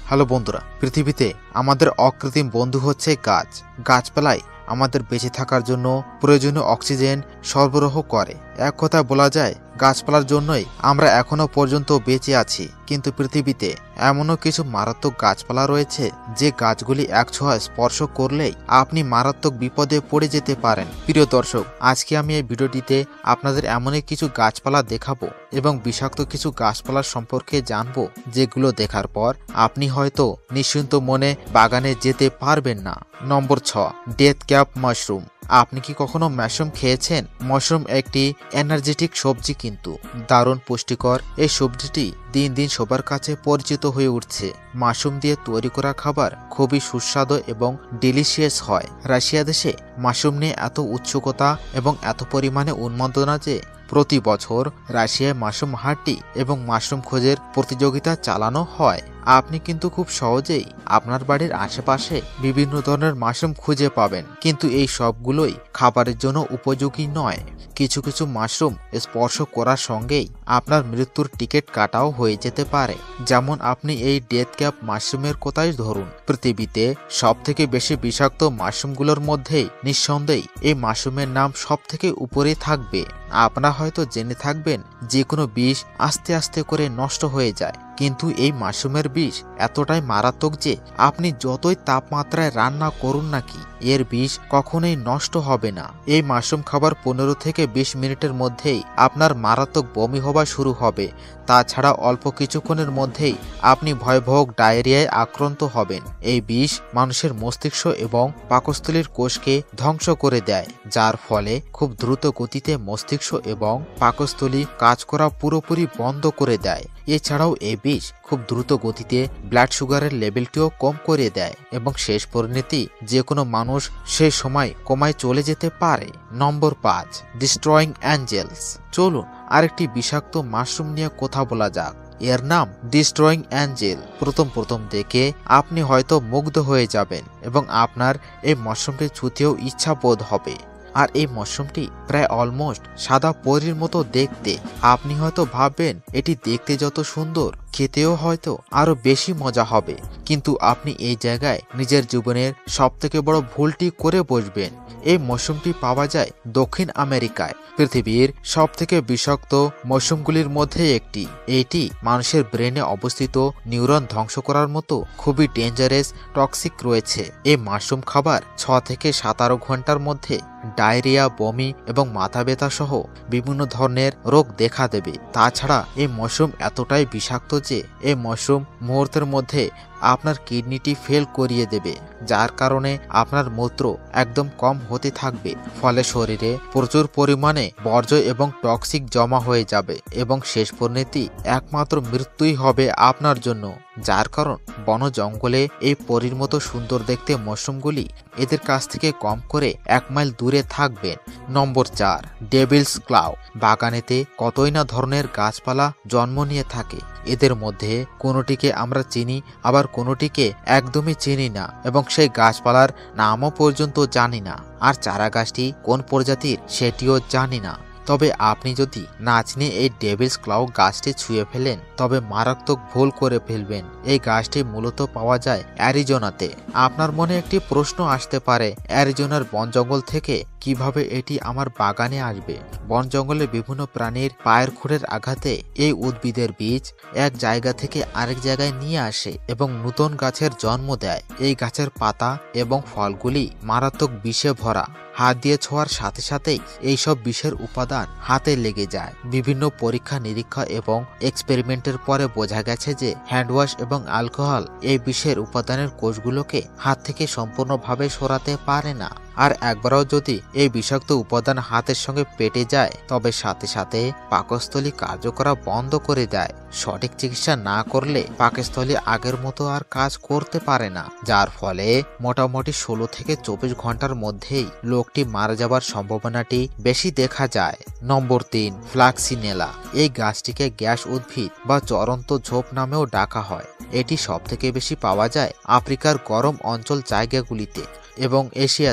Hello বন্ধুরা, পৃথিবীতে আমাদের অকৃত্রিম বন্ধু হচ্ছে গাছ। গাছপালাই আমাদের বেঁচে থাকার জন্য প্রয়োজনীয় অক্সিজেন সরবরাহ করে। এক কথায় বলা যায়, গাছপালার জন্যই আমরা এখনো পর্যন্ত বেঁচে আছি। কিন্তু পৃথিবীতে এমনও কিছু মারাত্মক গাছপালা রয়েছে যে গাছগুলি এক ছোঁয়ায় স্পর্শ করলেই আপনি মারাত্মক বিপদে পড়ে যেতে পারেন। প্রিয় দর্শক, আজকে আমি এই ভিডিওটিতে আপনাদের এমনই কিছু গাছপালা দেখাবো এবং বিষাক্ত কিছু গাছপালার সম্পর্কে জানবো, যেগুলো দেখার পর আপনি হয়তো নিশ্চিন্ত মনে বাগানে যেতে পারবেন না। Number 6, death cap mushroom. আপনি কি কখনো মাশরুম খেয়েছেন? মাশরুম একটি এনার্জেটিক সবজি, কিন্তু দারুণ পুষ্টিকর। এই সবজিটি দিন দিন সবার কাছে পরিচিত হয়ে উঠছে। মাশরুম দিয়ে তৈরি করা খাবার খুবই সুস্বাদু এবং ডিলিশিয়াস হয়। রাশিয়া দেশে মাশরুম নিয়ে এত উৎসুকতা এবং এত পরিমাণে উন্মাদনা যে প্রতি বছর রাশিয়ায় মাশরুম হাটটি এবং মাশরুম খোঁজের প্রতিযোগিতা চালানো হয়। আপনি কিন্তু খুব সহজেই আপনার বাড়ির আশেপাশে বিভিন্ন ধরনের মাশরুম খুঁজে পাবেন, কিন্তু এই সবগুলোই খাবারের জন্য উপযোগী নয়। কিছু কিছু মাশরুম স্পর্শ করার সঙ্গেই আপনার মৃত্যুর টিকিট কাটাও হয়ে যেতে পারে। যেমন আপনি এই ডেথ ক্যাপ মাশরুমের কথাই ধরুন। পৃথিবীতে সব থেকে বেশি বিষাক্ত মাশরুমগুলোর মধ্যেই নিঃসন্দেহে এই মাশরুমের নাম সব থেকে উপরে থাকবে। আপনারা হয়তো জেনে থাকবেন, যে কোনো বিষ আস্তে আস্তে করে নষ্ট হয়ে যায়, কিন্তু এই মাশরুমের বিষ এতটাই মারাত্মক যে আপনি যতই তাপমাত্রায় রান্না করুন নাকি, এর বিষ কখনোই নষ্ট হবে না। এই মাশরুম খাবার 15 থেকে 20 মিনিটের মধ্যেই আপনার মারাত্মক বমি হওয়া শুরু হবে। তাছাড়া অল্প কিছুক্ষণের মধ্যেই আপনি ভয়াবহ ডায়রিয়ায় আক্রান্ত হবেন। এই বিষ মানুষের মস্তিষ্ক এবং পাকস্থলীর কোষকে ধ্বংস করে দেয়, যার ফলে খুব দ্রুত গতিতে মস্তিষ্ক এবং পাকস্থলী কাজ করা পুরোপুরি বন্ধ করে দেয়। এছাড়াও এই বিষ খুব দ্রুত গতিতে ব্লাড সুগারের লেভেলটিও কম করে দেয় এবং শেষ পরিণতি যে কোনো মানুষ সেই সময় কোমায় চলে যেতে পারে। Number 5, destroying angels. চলুন আরেকটি বিষাক্ত মাশরুম নিয়ে কথা বলা যাক। এর নাম ডিস্ট্রয়িং অ্যাঞ্জেল। প্রথম দেখে আপনি হয়তো মুগ্ধ হয়ে যাবেন এবং আপনার এই মাশরুমটি ছুঁতেও ইচ্ছা বোধ হবে। আর এই মাশরুমটি প্রায় অলমোস্ট সাদা পরীর মতো দেখতে। আপনি হয়তো ভাববেন এটি দেখতে যত সুন্দর, খেতেও হয়তো আরো বেশি মজা হবে, কিন্তু আপনি এই জায়গায় নিজের জীবনের সবথেকে বড় ভুলটি করে বসবেন। এই মাশরুমটি পাওয়া যায় দক্ষিণ আমেরিকায়, পৃথিবীর সবথেকে বিষাক্ত মাশরুমগুলির মধ্যে একটি। এটি মানুষের ব্রেনে অবস্থিত নিউরন ধ্বংস করার মতো খুবই ডেঞ্জারাস টক্সিক রয়েছে। এই মাশরুম খাবার 6 থেকে 17 ঘন্টার মধ্যে ডায়রিয়া, বমি এবং মাথা ব্যথা সহ বিভিন্ন ধরনের রোগ দেখা দেবে। তাছাড়া এই মাশরুম এতটাই বিষাক্ত যে এই মাশরুম মুহূর্তের মধ্যে আপনার কিডনিটি ফেল করিয়ে দেবে, যার কারণে আপনার মূত্র একদম কম হতে থাকবে। ফলে শরীরে প্রচুর পরিমাণে বর্জ্য এবং টক্সিক জমা হয়ে যাবে এবং শেষ পরিণতি একমাত্র মৃত্যুই হবে আপনার জন্য। যার কারণ বন জঙ্গলে এই পরীর মতো সুন্দর দেখতে মাশরুমগুলি এদের কাছ থেকে কম করে 1 মাইল দূরে থাকবেন। নম্বর 4, ডেভিলস ক্লাউ। বাগানেতে কতই না ধরনের গাছপালা জন্ম নিয়ে থাকে। এদের মধ্যে কোনোটিকে আমরা চিনি, আবার কোনোটিকে একদমই চিনি না এবং সেই গাছপালার নামও পর্যন্ত জানি না। আর চারা গাছটি কোন প্রজাতির সেটিও জানি না। তবে আপনি যদি না চিনে এই ডেভিলস ক্লাউ গাছটি ছুঁয়ে ফেলেন, তবে মারাত্মক ভুল করে ফেলবেন। এই গাছটি মূলত পাওয়া যায় অ্যারিজোনাতে। আপনার মনে একটি প্রশ্ন আসতে পারে, অ্যারিজোনার বন জঙ্গল থেকে কিভাবে এটি আমার বাগানে আসবে? বন জঙ্গলে বিভিন্ন প্রাণীর পায়ের খুঁড়ের আঘাতে এই উদ্ভিদের বীজ এক জায়গা থেকে আরেক জায়গায় নিয়ে আসে এবং নতুন গাছের জন্ম দেয়। এই গাছের পাতা এবং ফলগুলি মারাত্মক বিষে ভরা। হাত দিয়ে ছোঁয়ার সাথে সাথেই এইসব বিষের উপাদান হাতে লেগে যায়। বিভিন্ন পরীক্ষা নিরীক্ষা এবং এক্সপেরিমেন্টের পরে বোঝা গেছে যে হ্যান্ডওয়াশ এবং অ্যালকোহল এই বিষের উপাদানের কোষগুলোকে হাত থেকে সম্পূর্ণভাবে সরাতে পারে না। আর একবারও যদি এই বিষাক্ত উপাদান হাতের সঙ্গে পেটে যায়, তবে সাথে সাথে পাকস্থলী কার্য করা বন্ধ করে দেয়। সঠিক চিকিৎসা না করলে পাকস্থলী আগের মতো আর কাজ করতে পারে না, যার ফলে মোটামুটি 16 থেকে 24 ঘন্টার মধ্যেই লোকটি মারা যাবার সম্ভাবনাটি বেশি দেখা যায়। নম্বর 3, ফ্লাক্সিনেলা। এই গাছটিকে গ্যাস উদ্ভিদ বা চরন্ত ঝোপ নামেও ডাকা হয়। এটি সব থেকে বেশি পাওয়া যায় আফ্রিকার গরম অঞ্চল জায়গাগুলিতে এবং এশিয়াতে।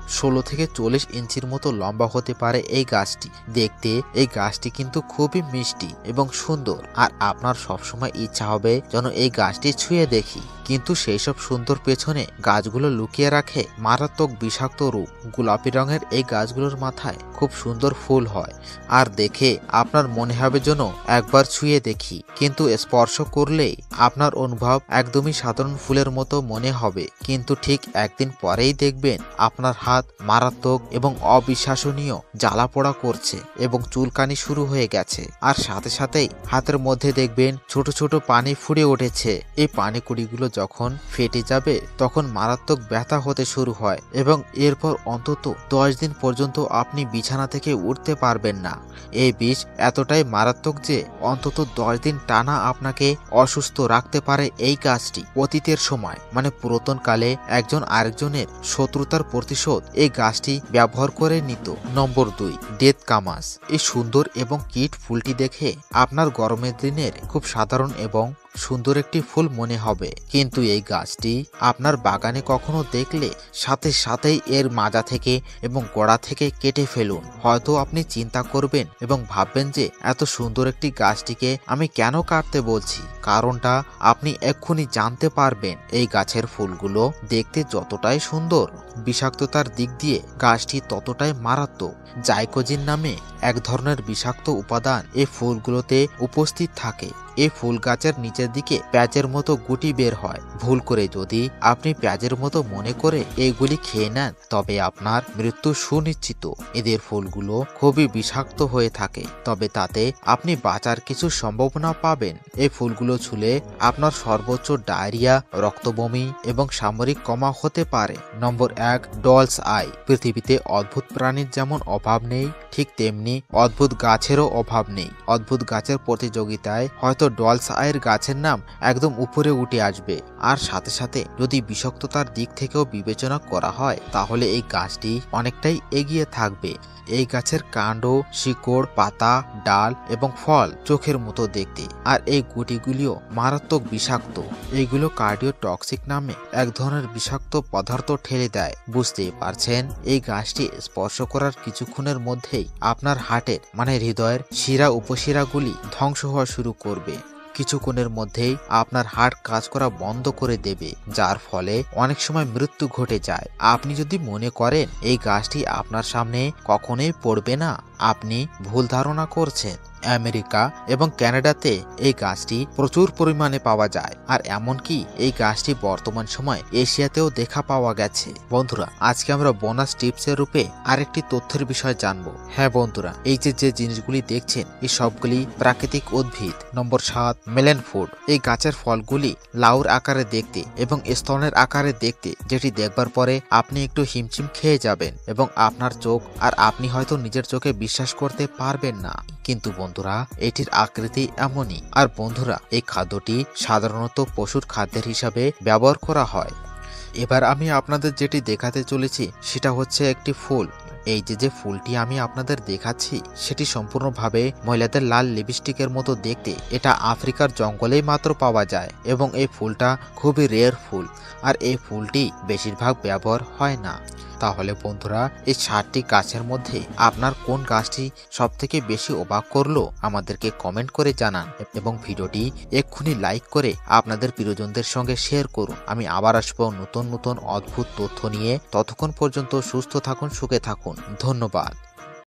16 থেকে 40 ইঞ্চির মতো লম্বা হতে পারে এই গাছটি। দেখতে এই গাছটি কিন্তু খুবই মিষ্টি এবং সুন্দর, আর আপনার সবসময় ইচ্ছা হবে যেন এই গাছটি ছুঁয়ে দেখি। কিন্তু সেই সব সুন্দর পেছনে গাছগুলো লুকিয়ে রাখে মারাত্মক বিষাক্ত রূপ। গোলাপি রঙের এই গাছগুলোর মাথায় খুব সুন্দর ফুল হয়, আর দেখে আপনার মনে হবে যেন একবার ছুঁয়ে দেখি, কিন্তু স্পর্শ করলেই আপনার অনুভব একদমই সাধারণ ফুলের মতো মনে হবে। কিন্তু ঠিক একদিন পরেই দেখবেন আপনার হাত মারাত্মক এবং অবিশ্বাসনীয় জ্বালা পোড়া করছে এবং চুলকানি শুরু হয়ে গেছে, আর সাথে সাথেই হাতের মধ্যে দেখবেন ছোট ছোট পানি ফুটে উঠেছে। এই পানিকুড়িগুলো যখন ফেটে যাবে তখন মারাত্মক ব্যথা হতে শুরু হয় এবং এরপর অন্তত 10 দিন পর্যন্ত আপনি বিছানা থেকে উঠতে পারবেন না। এই বিষ এতটাই মারাত্মক যে অন্তত 10 দিন টানা আপনাকে অসুস্থ রাখতে পারে এই গাছটি। অতীতের সময় মানে পুরাতন কালে একজন আরেকজনের শত্রুতার প্রতিশোধ এই গাছটি ব্যবহার করে নিত। Number 2, death camas. এই সুন্দর এবং কিট ফুলটি দেখে আপনার গরমের দিনের খুব সাধারণ এবং সুন্দর একটি ফুল মনে হবে, কিন্তু এই গাছটি আপনার বাগানে কখনো দেখলে সাথে সাথেই এর মাজা থেকে এবং গোড়া থেকে কেটে ফেলুন। হয়তো আপনি চিন্তা করবেন এবং ভাববেন যে এত সুন্দর একটি গাছটিকে আমি কেন কাটতে বলছি। কারণটা আপনি এক্ষুনি জানতে পারবেন। এই গাছের ফুলগুলো দেখতে যতটাই সুন্দর, বিষাক্ততার দিক দিয়ে গাছটি ততটাই মারাত্মক। জাইকোজিন নামে এক ধরনের বিষাক্ত উপাদান এই ফুলগুলোতে উপস্থিত থাকে। এই ফুল গাছের নিচের দিকে পেঁয়াজের মতো গুটি বের হয়। ভুল করে যদি আপনি পেঁয়াজের মতো মনে করে এইগুলি খেয়ে নেন তবে আপনার মৃত্যু সুনিশ্চিত। এদের ফুলগুলো খুবই বিষাক্ত হয়ে থাকে, তবে তাতে আপনি বাঁচার কিছু সম্ভাবনা পাবেন। এই ফুলগুলো ছুলে আপনার সর্বোচ্চ ডায়রিয়া, রক্তবমি এবং সামরিক কমা হতে পারে। Number 1, doll's eye. পৃথিবীতে অদ্ভুত প্রাণীর যেমন অভাব নেই, ঠিক তেমনি অদ্ভুত গাছেরও অভাব নেই। অদ্ভুত গাছের প্রতিযোগিতায় হয়তো ডলস আইয়ের গাছের নাম একদম উপরে উঠে আসবে। আর সাথে সাথে যদি বিষাক্ততার দিক থেকেও বিবেচনা করা হয় তাহলে এই গাছটি অনেকটাই এগিয়ে থাকবে। এই গাছের কাণ্ড, শিকড়, পাতা, ডাল এবং ফল চোখের মতো দেখতে, আর এই গুটিগুলিও মারাত্মক বিষাক্ত। এইগুলো কার্ডিওটক্সিক নামে এক ধরনের বিষাক্ত পদার্থ ঠেলে দেয়। বুঝতেই পারছেন, এই গাছটি স্পর্শ করার কিছুক্ষণের মধ্যেই আপনার হার্টের মানে হৃদয়ের শিরা উপশিরাগুলি ধ্বংস হওয়া শুরু করবে। কিছুক্ষণের মধ্যেই আপনার হার্ট কাজ করা বন্ধ করে দেবে, যার ফলে অনেক সময় মৃত্যু ঘটে যায়। আপনি যদি মনে করেন এই গাছটি আপনার সামনে কখনোই পড়বে না, আপনি ভুল ধারণা করছেন। আমেরিকা এবং কানাডাতে এই গাছটি প্রচুর পরিমাণে পাওয়া যায়, আর এমনকি এই গাছটি বর্তমান সময় এশিয়াতেও দেখা পাওয়া গেছে। বন্ধুরা, আজকে আমরা বোনাস টিপসের রূপে আরেকটি তথ্যের বিষয় জানবো। হ্যাঁ বন্ধুরা, এই যে জিনিসগুলি দেখছেন এই সবগুলি প্রাকৃতিক উদ্ভিদ। Number 7, melon food. এই গাছের ফলগুলি লাউর আকারে দেখতে এবং স্তনের আকারে দেখতে, যেটি দেখবার পরে আপনি একটু হিমচিম খেয়ে যাবেন এবং আপনার চোখ আর আপনি হয়তো নিজের চোখে বিশ্বাস করতে পারবেন না। কিন্তু বন্ধুরা, এটির আকৃতি এমনই। আর বন্ধুরা, এই খাদ্যটি সাধারণত পশুর খাদ্যের হিসাবে ব্যবহার করা হয়। এবার আমি আপনাদের যেটি দেখাতে চলেছি সেটা হচ্ছে একটি ফুল। এই যে ফুলটি আমি আপনাদের দেখাচ্ছি সেটি সম্পূর্ণভাবে মহিলাদের লাল লিপস্টিকের মতো দেখতে। এটা আফ্রিকার জঙ্গলেই মাত্র পাওয়া যায় এবং এই ফুলটা খুবই রেয়ার ফুল, আর এই ফুলটি বেশিরভাগ ব্যবহার হয় না। তাহলে বন্ধুরা, এই 7টি গাছের মধ্যে আপনার কোন গাছটি সব থেকে বেশি অবাক করলো আমাদেরকে কমেন্ট করে জানান এবং ভিডিওটি এক্ষুনি লাইক করে আপনাদের প্রিয়জনদের সঙ্গে শেয়ার করুন। আমি আবার আসবো নতুন নতুন অদ্ভুত তথ্য নিয়ে। ততক্ষণ পর্যন্ত সুস্থ থাকুন, সুখে থাকুন। ধন্যবাদ।